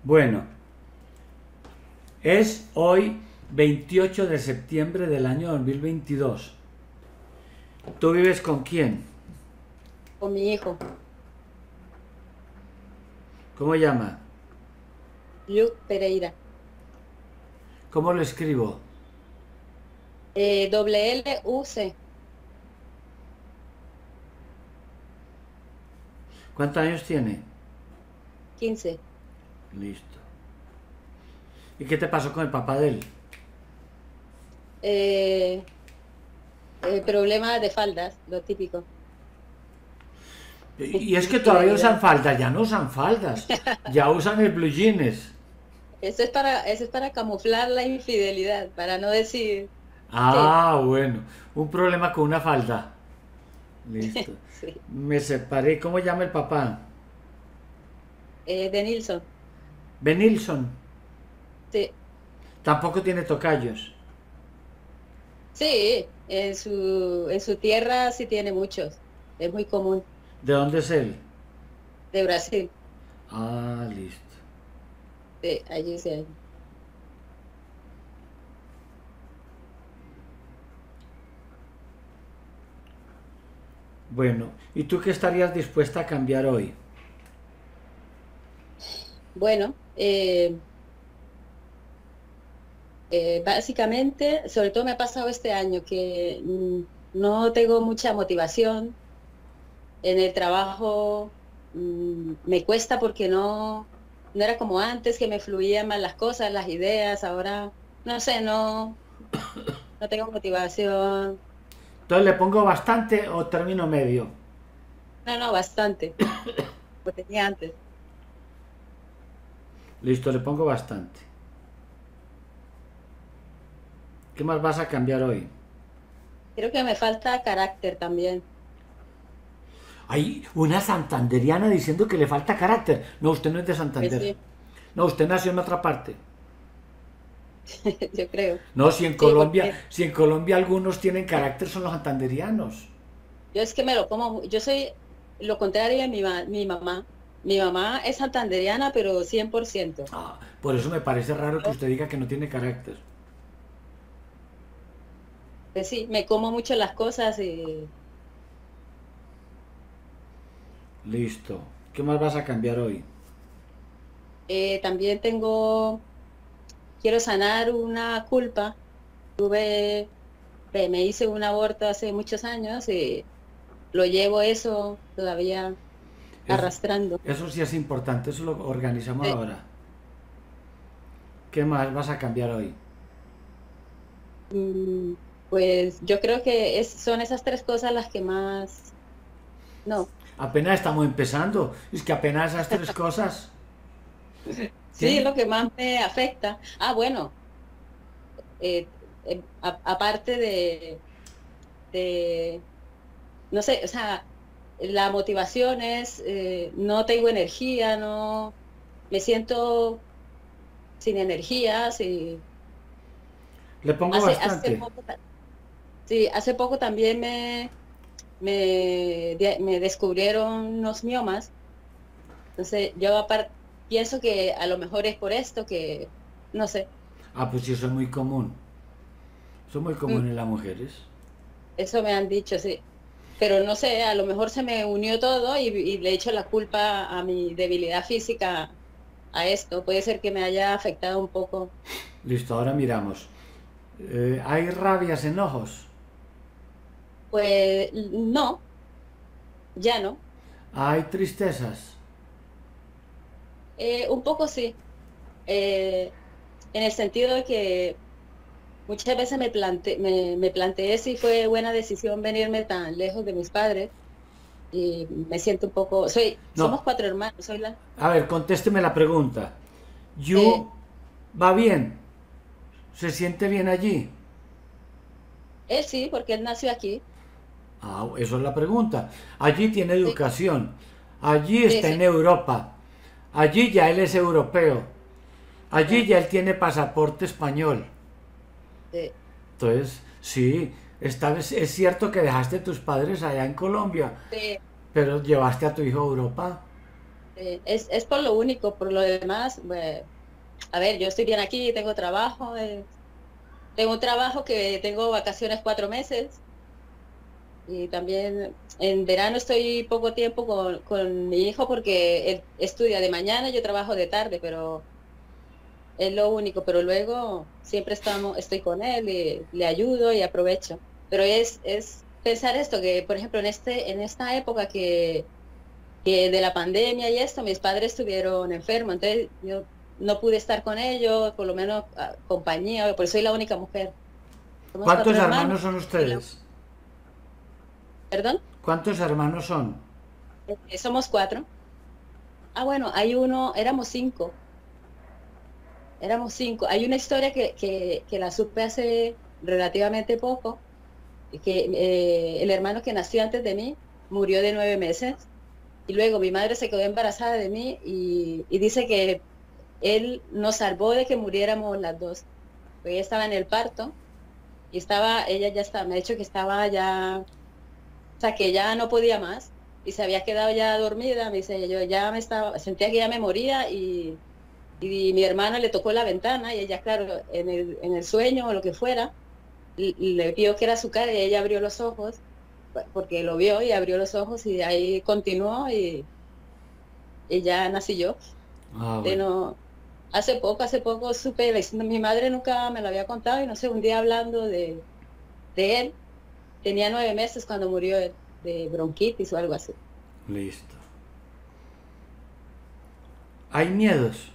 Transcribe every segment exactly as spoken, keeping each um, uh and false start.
Bueno, es hoy veintiocho de septiembre del año dos mil veintidós. ¿Tú vives con quién? Con mi hijo, ¿Cómo llama? Luke Pereira. ¿Cómo lo escribo? Eh, doble L U C, ¿Cuántos años tiene? quince. Listo. ¿Y qué te pasó con el papá de él? Eh, eh, Problemas de faldas, lo típico. Y es que todavía usan Infidelidad. faldas, ya no usan faldas, ya usan el blue jeans. Eso es para, eso es para camuflar la infidelidad, para no decir que Ah, bueno, un problema con una falda. Listo. sí. Me separé. ¿Cómo llama el papá? Eh, de Nilsson. Benilson. Sí, Tampoco tiene tocayos. sí, en su, en su tierra sí tiene muchos. Es muy común. ¿De dónde es él? De Brasil. Ah, listo. Sí, allí sí hay. Bueno, ¿y tú qué estarías dispuesta a cambiar hoy? Bueno, eh, Eh, básicamente, sobre todo me ha pasado este año que mm, no tengo mucha motivación en el trabajo. Mm, me cuesta porque no, no era como antes, que me fluían más las cosas, las ideas. Ahora, no sé, no, no tengo motivación. Entonces le pongo bastante o termino medio. No, no, bastante, lo tenía antes. Listo, le pongo bastante. ¿Qué más vas a cambiar hoy? Creo que me falta carácter también. Hay una santanderiana diciendo que le falta carácter. No, usted no es de Pues Santander. sí, No, usted nació en otra parte. yo creo. No, si en Sí, Colombia, porque si en Colombia algunos tienen carácter son los santanderianos. yo es que me lo como, mu- yo soy lo contrario de mi, ma- mi mamá. Mi mamá es santandereana, pero cien por ciento. Ah, por eso me parece raro que Yo, usted diga que no tiene carácter. pues sí, me como mucho las cosas y Listo. ¿Qué más vas a cambiar hoy? eh, también tengo, quiero sanar una culpa. Tuve, eh, me hice un aborto hace muchos años y lo llevo eso todavía Eso, arrastrando. eso sí es importante, eso lo organizamos Eh, ahora. ¿Qué más vas a cambiar hoy? mm, pues yo creo que es, son esas tres cosas las que más, no. Apenas estamos empezando. Es que apenas esas tres cosas. Sí, es ¿Qué? lo que más me afecta. Ah, bueno, eh, eh, a- aparte de, de, no sé, o sea, la motivación es, eh, no tengo energía, no, me siento sin energía, sí. Le pongo Hace, hace bastante. poco, ta- sí, hace poco también me, me, de- me descubrieron unos miomas, entonces yo apar- pienso que a lo mejor es por esto que, no sé, Ah, pues sí, eso es muy común. Eso es muy mm, común en las mujeres. eso me han dicho, sí. Pero no sé, a lo mejor se me unió todo y, y le echo la culpa a mi debilidad física a esto. Puede ser que me haya afectado un poco. Listo, ahora miramos. Eh, ¿Hay rabias, enojos? Pues no, ya no. ¿Hay tristezas? Eh, un poco sí, eh, en el sentido de que muchas veces me plante, me, me planteé si fue buena decisión venirme tan lejos de mis padres y me siento un poco, soy, No. somos cuatro hermanos, soy la, A ver, contésteme la pregunta. ¿You eh, va bien? ¿Se siente bien allí? él sí, porque él nació aquí. Ah, eso es la pregunta. Allí tiene Sí, educación. Allí sí, está en sí, Europa. Allí ya él es europeo. Allí ya, ya él tiene pasaporte español. sí. Entonces, sí, esta vez es cierto que dejaste a tus padres allá en Colombia, Sí, pero llevaste a tu hijo a Europa. Eh, es, es por lo único, por lo demás, pues, a ver, yo estoy bien aquí, tengo trabajo, eh, tengo un trabajo que tengo vacaciones cuatro meses y también en verano estoy poco tiempo con, con mi hijo porque él estudia de mañana y yo trabajo de tarde, pero es lo único, pero luego siempre estamos, estoy con él y le ayudo y aprovecho. Pero es, es pensar esto, que por ejemplo en este, en esta época que, que de la pandemia y esto, mis padres estuvieron enfermos, entonces yo no pude estar con ellos, por lo menos ah, compañía, porque soy la única mujer. Somos ¿Cuántos cuatro hermanos. hermanos son Y la- ustedes? ¿Perdón? ¿Cuántos hermanos son? Eh, somos cuatro. Ah, bueno, hay uno, éramos cinco, éramos cinco. Hay una historia que, que, que la supe hace relativamente poco, que eh, el hermano que nació antes de mí murió de nueve meses y luego mi madre se quedó embarazada de mí y, y dice que él nos salvó de que muriéramos las dos. Pues ella estaba en el parto y estaba, ella ya estaba, me ha dicho que estaba ya, o sea, que ya no podía más y se había quedado ya dormida. Me dice, yo ya me estaba, sentía que ya me moría y, y mi hermano le tocó la ventana y ella, claro, en el, en el sueño o lo que fuera, y- y le vio que era su cara y ella abrió los ojos, porque lo vio y abrió los ojos y de ahí continuó y, y ya nací yo. Ah, De bueno. no, hace poco, hace poco supe, la historia- mi madre nunca me lo había contado y no sé, un día hablando de, de él, tenía nueve meses cuando murió él, de bronquitis o algo así. Listo. ¿Hay miedos?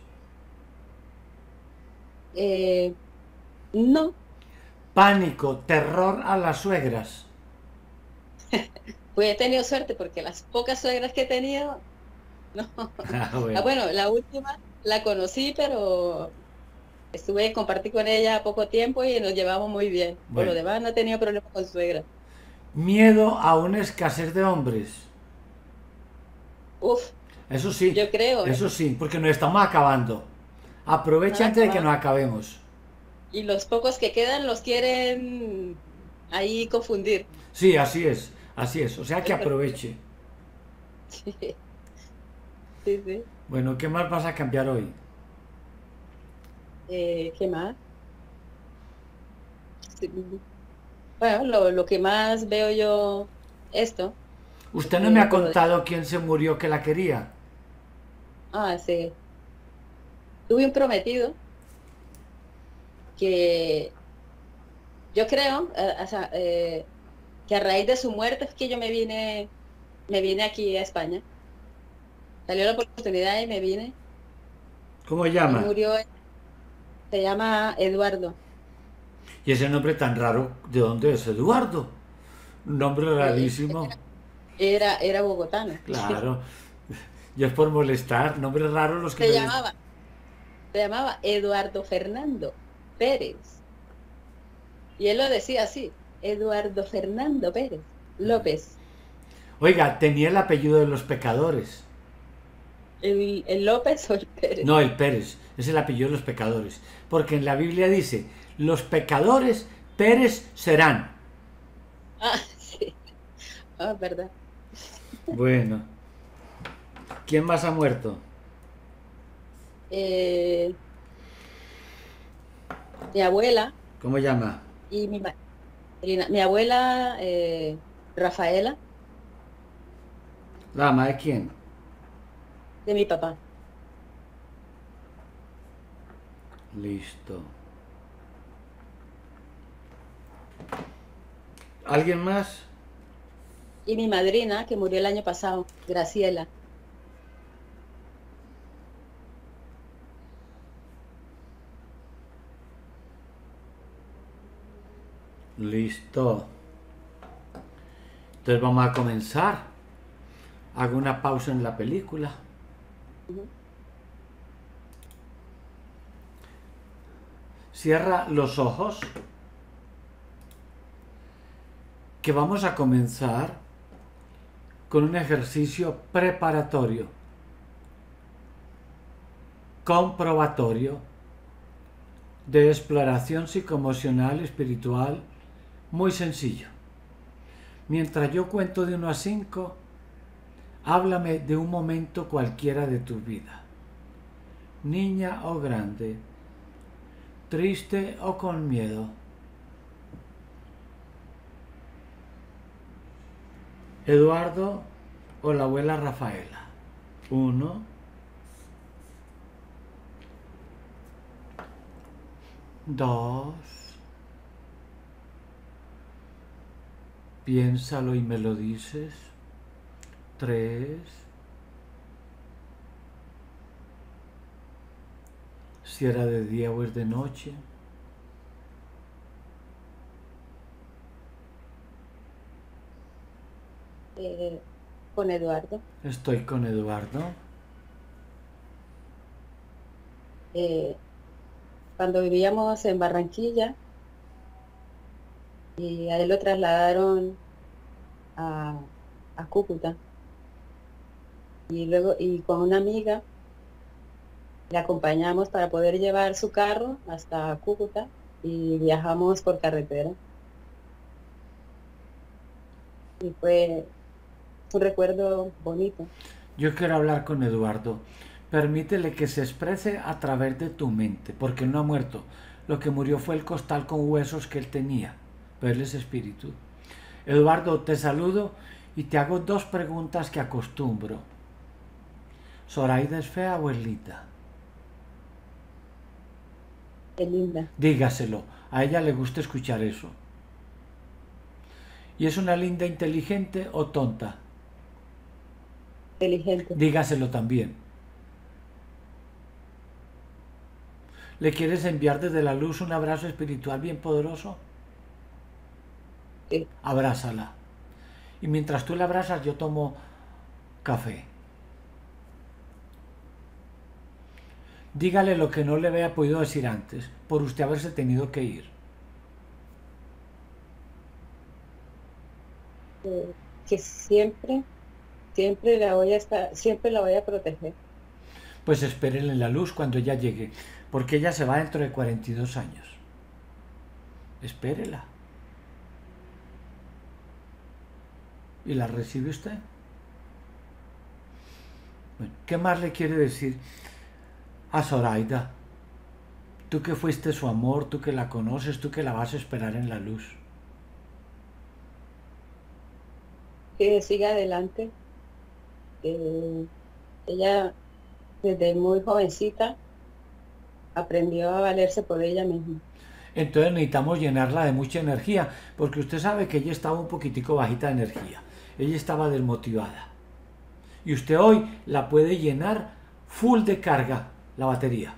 Eh, no, Pánico, terror a las suegras. pues he tenido suerte porque las pocas suegras que he tenido, no. Ah, Ah, bueno. bueno, la última la conocí, pero estuve, compartí con ella poco tiempo y nos llevamos muy bien. Por lo Bueno. demás, no he tenido problemas con suegra. Miedo a una escasez de hombres. Uf, Eso sí, yo creo, ¿eh? eso sí, porque nos estamos acabando. Aprovecha Nada antes de que acabado. nos acabemos. Y los pocos que quedan los quieren ahí confundir. Sí, así es, así es. O sea que Es verdad. aproveche. Sí, sí, sí. Bueno, ¿qué más vas a cambiar hoy? Eh, ¿qué más? Sí, bueno, lo, lo que más veo yo, esto, Usted no me eh, ha por lo de, contado quién se murió que la quería. ah, sí, tuve un prometido que yo creo, eh, o sea, eh, que a raíz de su muerte es que yo me vine, me vine aquí a España. Salió la oportunidad y me vine. ¿Cómo Él llama? murió, se llama Eduardo. Y ese nombre tan raro, ¿de dónde es? Eduardo. Un nombre Eh, rarísimo. era, era bogotano. Claro. Y es por molestar. Nombres raros los que Se me dicen. llamaba, se llamaba Eduardo Fernando Pérez. Y él lo decía así, Eduardo Fernando Pérez López. Oiga, tenía el apellido de los pecadores. El, el López o el Pérez. No, el Pérez. Es el apellido de los pecadores. Porque en la Biblia dice, los pecadores Pérez serán. Ah, sí. Ah, verdad. Bueno, ¿quién más ha muerto? Eh, mi abuela ¿Cómo llama? y mi madrina. Mi abuela, eh, Rafaela, ¿La ama de quién? de mi papá. Listo. ¿Alguien más? Y mi madrina, que murió el año pasado, Graciela. Listo. Entonces vamos a comenzar. Hago una pausa en la película. Ujú. Cierra los ojos. Que vamos a comenzar con un ejercicio preparatorio, comprobatorio, de exploración psicoemocional espiritual, muy sencillo. Mientras yo cuento de uno a cinco, Háblame de un momento cualquiera de tu vida, niña o grande, triste o con miedo. Eduardo o la abuela Rafaela. Uno, dos, piénsalo y me lo dices. Tres, si era de día o es de noche. Eh, con Eduardo. Estoy con Eduardo. Eh, cuando vivíamos en Barranquilla y a él lo trasladaron a, a Cúcuta. Y luego, y con una amiga, le acompañamos para poder llevar su carro hasta Cúcuta y viajamos por carretera. Y fue un recuerdo bonito. Yo quiero hablar con Eduardo. Permítele que se exprese a través de tu mente, porque él no ha muerto. Lo que murió fue el costal con huesos que él tenía, pero él es espíritu. Eduardo, te saludo y te hago dos preguntas que acostumbro. ¿Zoraida es fea o es linda? Es linda. Dígaselo, a ella le gusta escuchar eso. ¿Y es una linda inteligente o tonta? Inteligente. Dígaselo también. ¿Le quieres enviar desde la luz un abrazo espiritual bien poderoso? Sí. Abrázala. Y mientras tú la abrazas, yo tomo café. Dígale lo que no le había podido decir antes, por usted haberse tenido que ir. Eh, que siempre, siempre la voy a estar, siempre la voy a proteger. Pues espérenle en la luz cuando ella llegue, porque ella se va dentro de cuarenta y dos años. Espérela. ¿Y la recibe usted? Bueno, ¿qué más le quiere decir a Zoraida? Tú que fuiste su amor, tú que la conoces, tú que la vas a esperar en la luz. Que siga adelante. Eh, ella desde muy jovencita aprendió a valerse por ella misma. Entonces necesitamos llenarla de mucha energía, porque usted sabe que ella estaba un poquitico bajita de energía. Ella estaba desmotivada. Y usted hoy la puede llenar full de carga, la batería.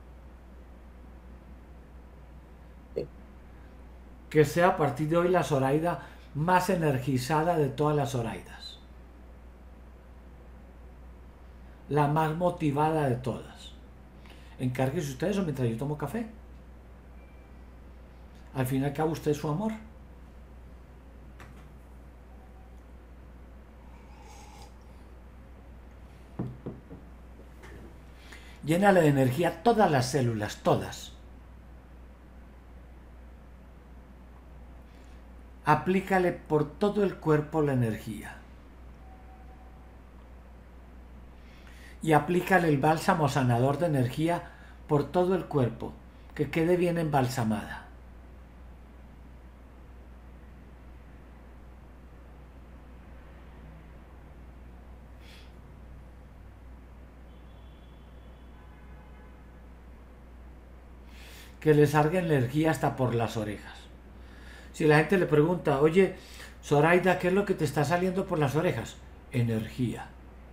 Sí. Que sea a partir de hoy la Zoraida más energizada de todas las Zoraidas. La más motivada de todas. Encárguese usted eso mientras yo tomo café. Al fin y al cabo usted es su amor. Llénale de energía todas las células, todas. Aplícale por todo el cuerpo la energía. Y aplícale el bálsamo sanador de energía por todo el cuerpo, que quede bien embalsamada. Que le salga energía hasta por las orejas. Si la gente le pregunta, oye, Zoraida, ¿qué es lo que te está saliendo por las orejas? Energía.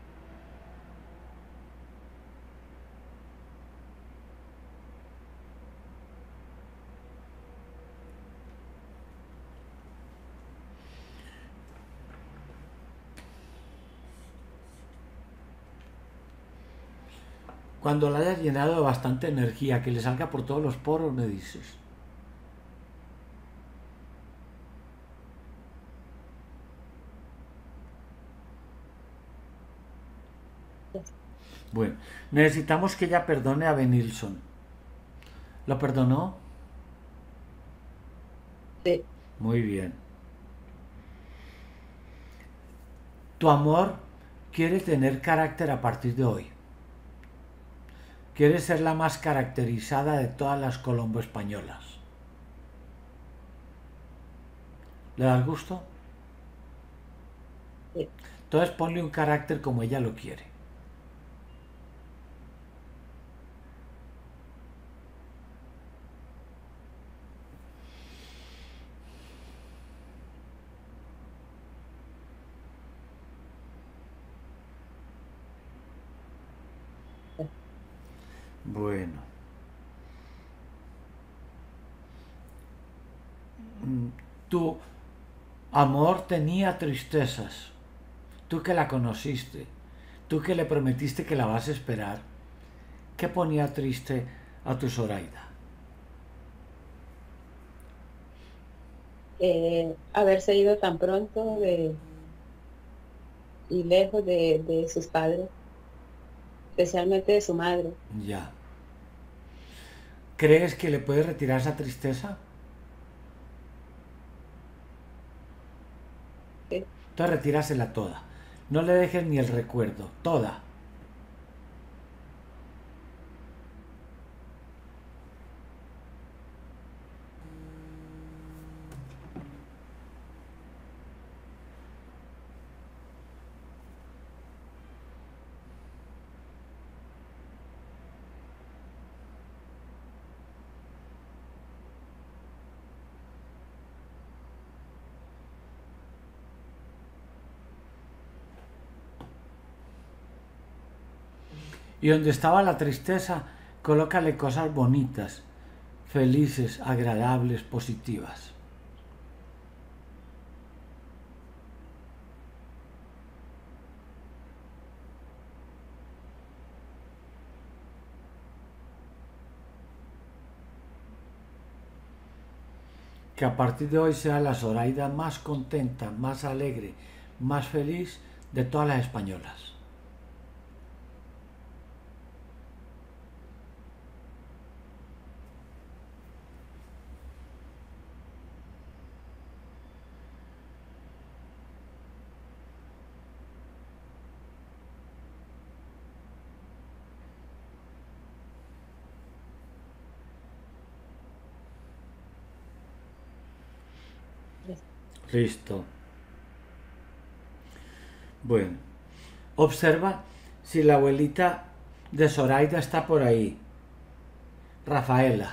Cuando la hayas llenado de bastante energía, que le salga por todos los poros, me dices. Bueno, necesitamos que ella perdone a Benilson. ¿Lo perdonó? Sí. Muy bien. Tu amor quiere tener carácter a partir de hoy. Quiere ser la más caracterizada de todas las colombo españolas. ¿Le da gusto? Sí. Entonces ponle un carácter como ella lo quiere. Bueno. Tu amor tenía tristezas. Tú que la conociste, tú que le prometiste que la vas a esperar, ¿qué ponía triste a tu Zoraida? Eh, haberse ido tan pronto de, y lejos de, de sus padres, especialmente de su madre. Ya. ¿Crees que le puedes retirar esa tristeza? Sí. Entonces retírasela toda. No le dejes ni el recuerdo, toda. Y donde estaba la tristeza, colócale cosas bonitas, felices, agradables, positivas. Que a partir de hoy sea la Zoraida más contenta, más alegre, más feliz de todas las españolas. Listo. Bueno, observa si la abuelita de Zoraida está por ahí. Rafaela.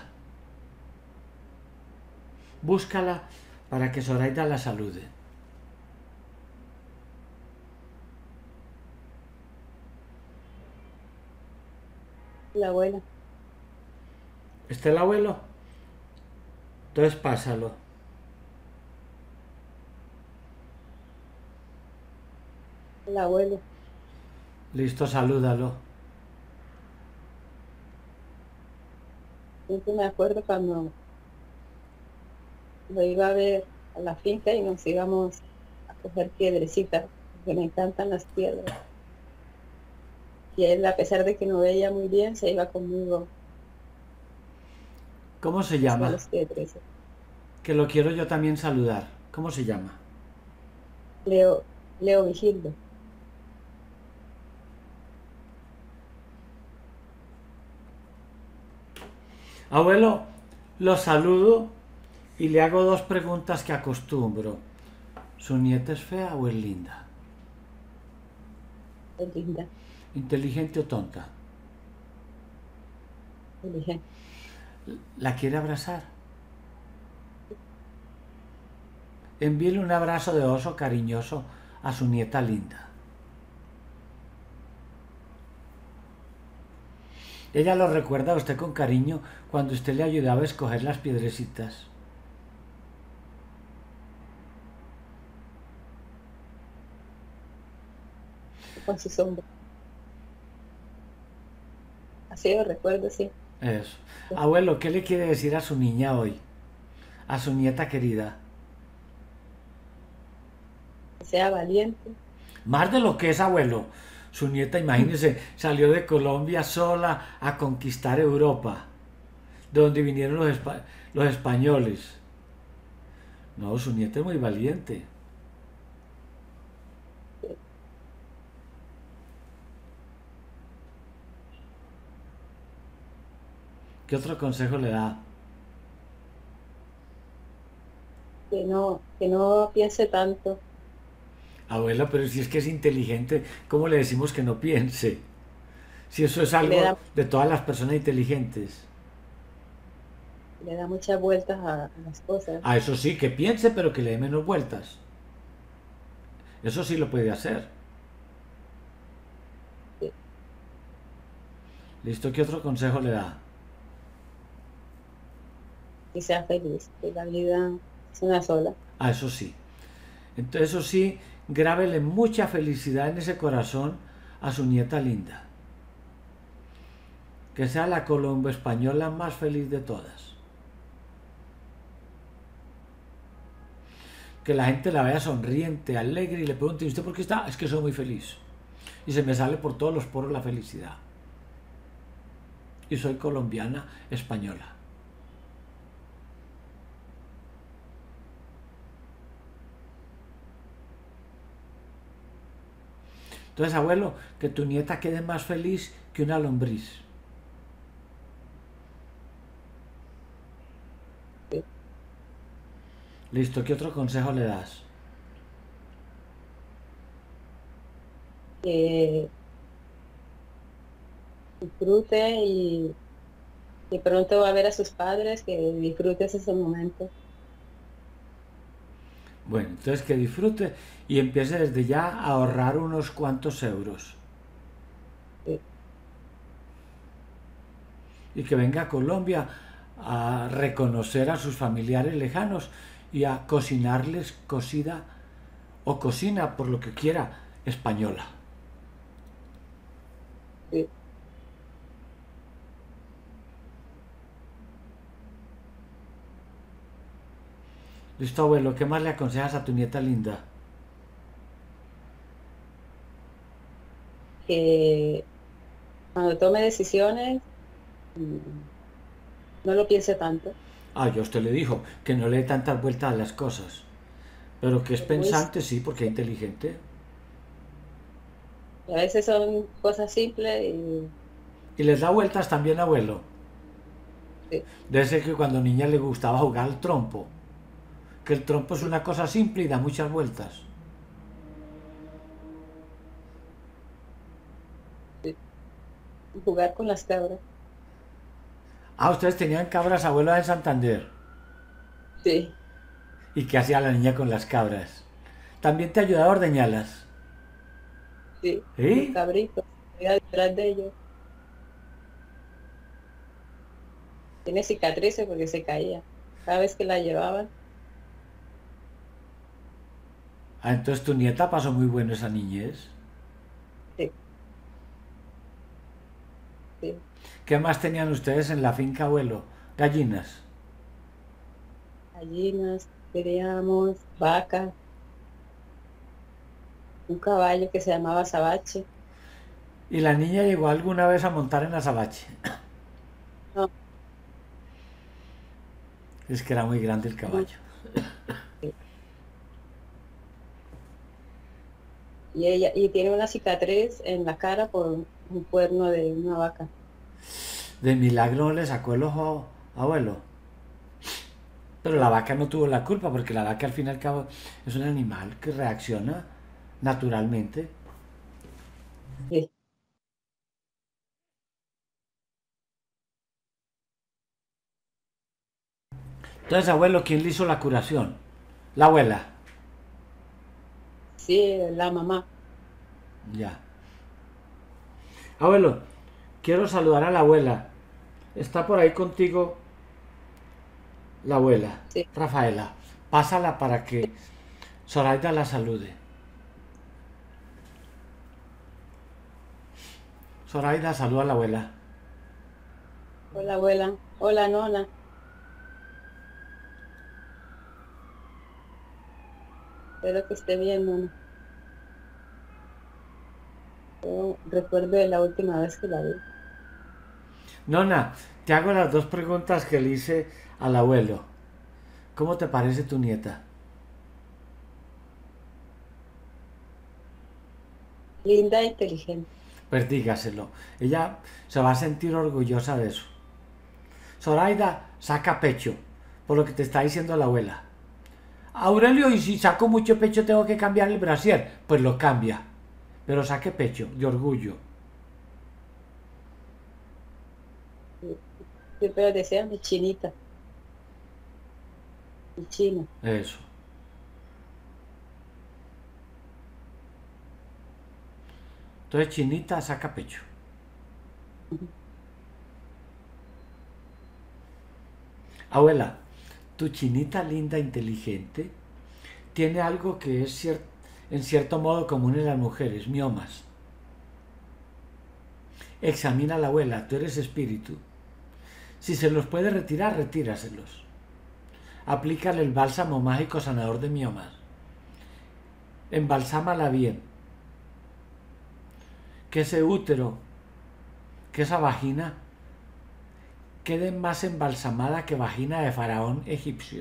Búscala para que Zoraida la salude. La abuela. ¿Está el abuelo? Entonces pásalo. El abuelo. Listo, salúdalo. Siempre me acuerdo cuando lo iba a ver a la finca y nos íbamos a coger piedrecitas, porque me encantan las piedras. Y él, a pesar de que no veía muy bien, se iba conmigo ¿Cómo se hacia llama? los piedres. Que lo quiero yo también saludar. ¿Cómo se llama? Leo, Leo Vigildo. Abuelo, lo saludo y le hago dos preguntas que acostumbro. ¿Su nieta es fea o es linda? Es linda, ¿Inteligente o tonta? inteligente. ¿La quiere abrazar? Envíele un abrazo de oso cariñoso a su nieta linda. Ella lo recuerda a usted con cariño cuando usted le ayudaba a escoger las piedrecitas. Con su sombra. Así lo recuerdo, sí. Eso. Abuelo, ¿qué le quiere decir a su niña hoy? A su nieta querida. Que sea valiente. Más de lo que es, abuelo. Su nieta, imagínese, salió de Colombia sola a conquistar Europa, de donde vinieron los, espa los españoles. No, su nieta es muy valiente. ¿Qué otro consejo le da? Que no, que no piense tanto. Abuelo, pero si es que es inteligente, ¿cómo le decimos que no piense? Si eso es Le algo da, de todas las personas inteligentes. le da muchas vueltas a, a las cosas. A eso sí, que piense, pero que le dé menos vueltas. Eso sí lo puede hacer. Sí, ¿Listo? ¿Qué otro consejo le da? y sea feliz, que la vida es una sola. A eso sí. Entonces, eso sí, grábele mucha felicidad en ese corazón a su nieta linda. Que sea la colombo española más feliz de todas. Que la gente la vea sonriente, alegre y le pregunte, ¿y usted por qué está? Es que soy muy feliz. Y se me sale por todos los poros la felicidad. Y soy colombiana española. Entonces, abuelo, que tu nieta quede más feliz que una lombriz. Sí. Listo, ¿qué otro consejo le das? Que disfrute y, y pronto va a ver a sus padres, que disfrute ese momento. Bueno, entonces que disfrute y empiece desde ya a ahorrar unos cuantos euros. Sí, Y que venga a Colombia a reconocer a sus familiares lejanos y a cocinarles cocida o cocina, por lo que quiera, española. sí. Listo, abuelo, ¿qué más le aconsejas a tu nieta linda? Que cuando tome decisiones, mm, no lo piense tanto. Ah, ya usted le dijo que no le dé tantas vueltas a las cosas, pero que es Es muy, pensante, sí, porque es inteligente. a veces son cosas simples y Y les da vueltas también, abuelo. sí, Debe ser que cuando niña le gustaba jugar al trompo, que el trompo es sí, una cosa simple y da muchas vueltas. sí. Jugar con las cabras. Ah, ustedes tenían cabras, abuelo, en Santander. Sí, ¿Y qué hacía la niña con las cabras? También te ayudaba a ordeñarlas. sí. Los ¿Sí? cabritos. Iba detrás de ellos. Tiene cicatrices porque se caía. Cada vez que la llevaban, Ah, entonces tu nieta pasó muy bueno esa niñez. sí, sí. ¿Qué más tenían ustedes en la finca, abuelo? Gallinas. Gallinas, teníamos vacas, un caballo que se llamaba Sabache. ¿Y la niña llegó alguna vez a montar en azabache? No, Es que era muy grande el no, caballo. sí. Y ella, y tiene una cicatriz en la cara por un cuerno de una vaca. De milagro no le sacó el ojo, abuelo. Pero la Sí, vaca no tuvo la culpa porque la vaca al fin y al cabo es un animal que reacciona naturalmente. sí. Entonces, abuelo, ¿quién le hizo la curación? La abuela. Sí, la mamá. Ya. Abuelo, quiero saludar a la abuela. Está por ahí contigo la abuela, Sí, Rafaela. Pásala para que Zoraida la salude. Zoraida, saluda a la abuela. hola abuela, hola nona. Espero que esté bien, nona. Yo recuerdo de la última vez que la vi. Nona, te hago las dos preguntas que le hice al abuelo. ¿Cómo te parece tu nieta? Linda e inteligente. Pues dígaselo. Ella se va a sentir orgullosa de eso. Zoraida, saca pecho, por lo que te está diciendo la abuela. Aurelio, y si saco mucho pecho tengo que cambiar el brasier, pues lo cambia, pero saque pecho, de orgullo. Sí, pero decía mi chinita, mi chino. Eso. Entonces, chinita, saca pecho. Abuela, tu chinita linda, inteligente, tiene algo que es cier en cierto modo común en las mujeres, miomas. Examina a la abuela, tú eres espíritu. Si se los puede retirar, retíraselos. Aplícale el bálsamo mágico sanador de miomas. Embalsámala bien. Que ese útero, que esa vagina, quede más embalsamada que vagina de faraón egipcio.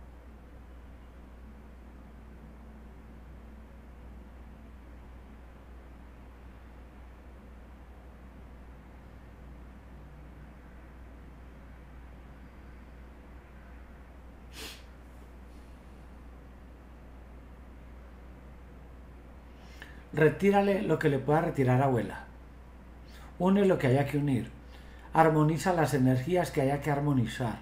Retírale lo que le pueda retirar, abuela. Une lo que haya que unir. Armoniza las energías que haya que armonizar.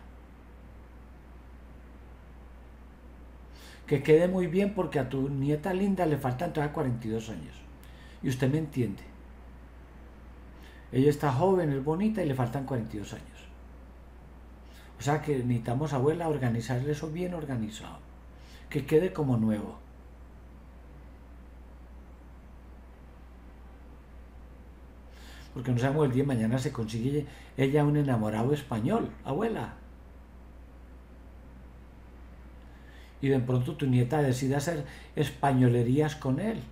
Que quede muy bien, porque a tu nieta linda le faltan todavía cuarenta y dos años. Y usted me entiende. Ella está joven, es bonita y le faltan cuarenta y dos años. O sea que necesitamos, abuela, organizarle eso bien organizado. Que quede como nuevo. Porque no sabemos, el día de mañana se consigue ella un enamorado español, abuela. Y de pronto tu nieta decide hacer españolerías con él.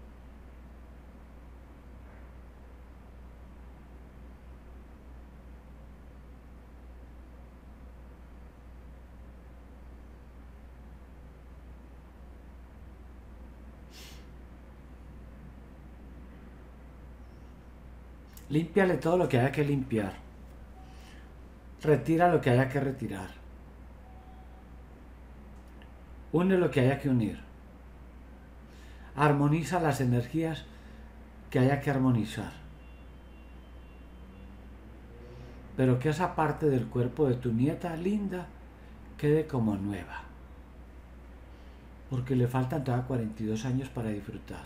Límpiale todo lo que haya que limpiar. Retira lo que haya que retirar. Une lo que haya que unir. Armoniza las energías que haya que armonizar. Pero que esa parte del cuerpo de tu nieta linda quede como nueva. Porque le faltan todavía cuarenta y dos años para disfrutar.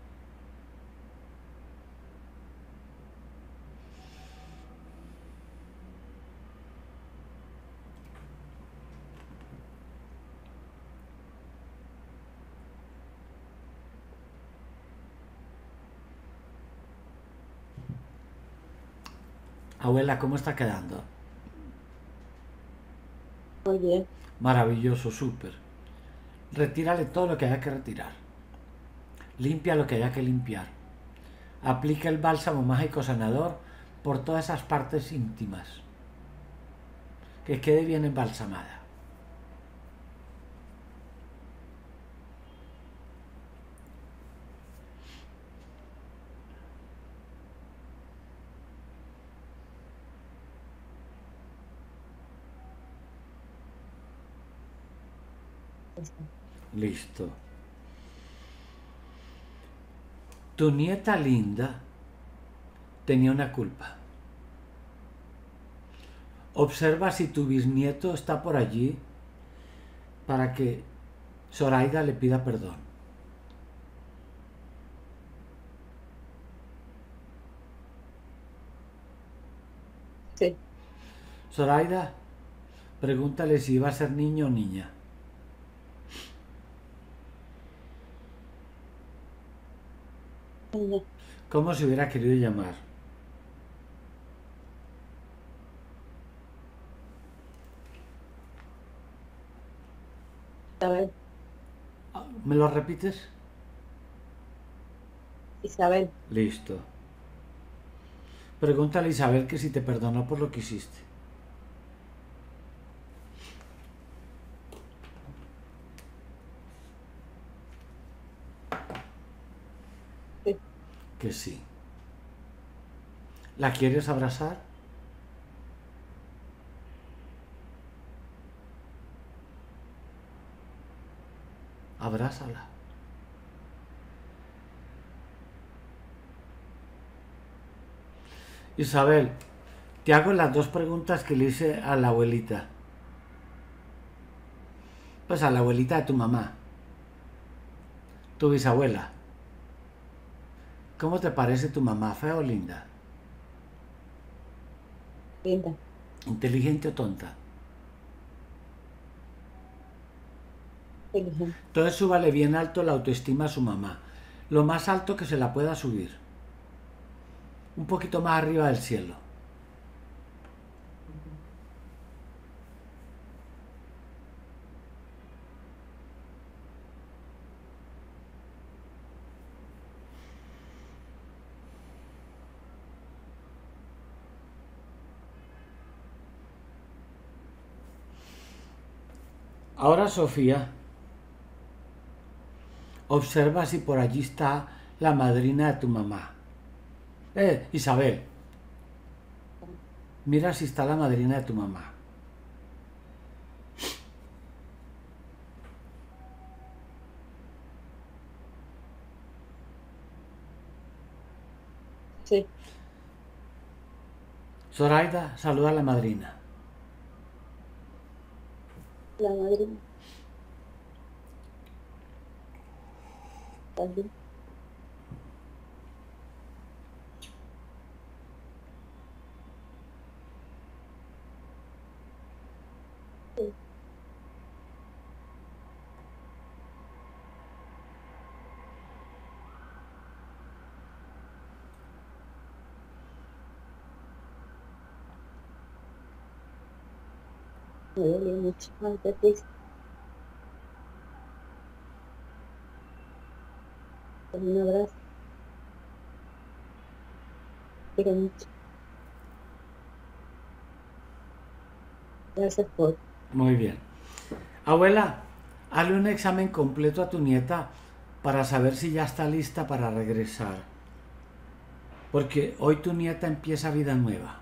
Abuela, ¿cómo está quedando? Muy bien. Maravilloso, súper. Retírale todo lo que haya que retirar. Limpia lo que haya que limpiar. Aplica el bálsamo mágico sanador por todas esas partes íntimas. Que quede bien embalsamada. Listo. Tu nieta linda tenía una culpa. Observa si tu bisnieto está por allí para que Zoraida le pida perdón. Sí. Zoraida, pregúntale si iba a ser niño o niña. Niña. ¿Cómo se hubiera querido llamar? Isabel. ¿Me lo repites? Isabel. Listo. Pregúntale a Isabel que si te perdonó por lo que hiciste. Sí. Que sí. ¿La quieres abrazar? abrázala. Isabel, te hago las dos preguntas que le hice a la abuelita. Pues a la abuelita de tu mamá, tu bisabuela. ¿Cómo te parece tu mamá, fea o linda? Linda. ¿Inteligente o tonta? Inteligente. Entonces súbale bien alto la autoestima a su mamá. Lo más alto que se la pueda subir. Un poquito más arriba del cielo. Ahora, Sofía, observa si por allí está la madrina de tu mamá. Eh, Isabel, mira si está la madrina de tu mamá. Sí. Zoraida, saluda a la madrina. La madrina. También. Sí. Me duele mucho. Ay, qué triste. Un abrazo. Quiero mucho. Gracias por... Muy bien. Abuela, hazle un examen completo a tu nieta para saber si ya está lista para regresar. Porque hoy tu nieta empieza vida nueva.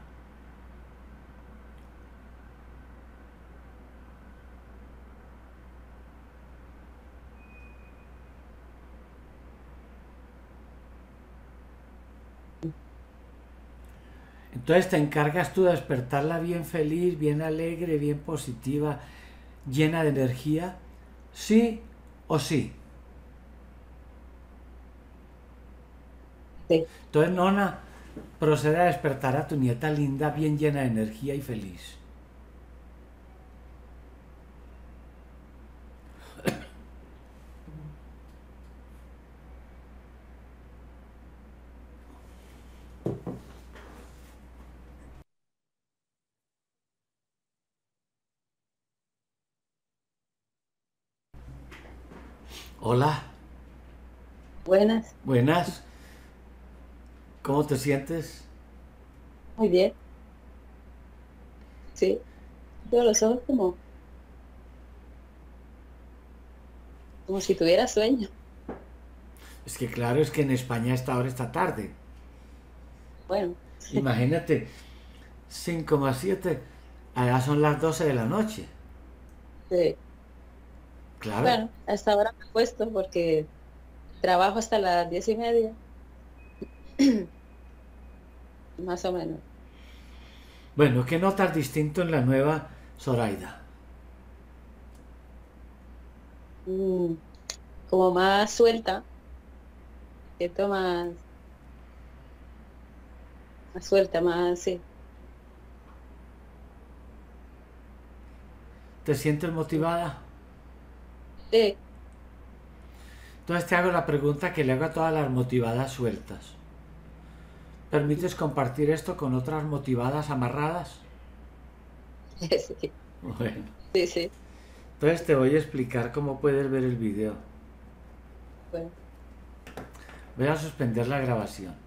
Entonces te encargas tú de despertarla bien feliz, bien alegre, bien positiva, llena de energía, sí o sí. Sí. Entonces, nona, procede a despertar a tu nieta linda, bien llena de energía y feliz. Hola, Buenas. buenas, ¿cómo te sientes? Muy bien. Sí. Tengo los ojos como, como si tuviera sueño. Es que claro, es que en España esta hora está tarde. Bueno, Imagínate, cinco más siete, allá son las doce de la noche. sí. Claro. Bueno, hasta ahora me he puesto porque trabajo hasta las diez y media, más o menos. Bueno, ¿qué notas distinto en la nueva Zoraida? Mm, como más suelta, siento más, más suelta, más, sí. ¿Te sientes motivada? Sí, Entonces te hago la pregunta que le hago a todas las motivadas sueltas. ¿Permites compartir esto con otras motivadas amarradas? sí, Bueno, sí, sí. entonces te voy a explicar cómo puedes ver el video. Bueno, Voy a suspender la grabación.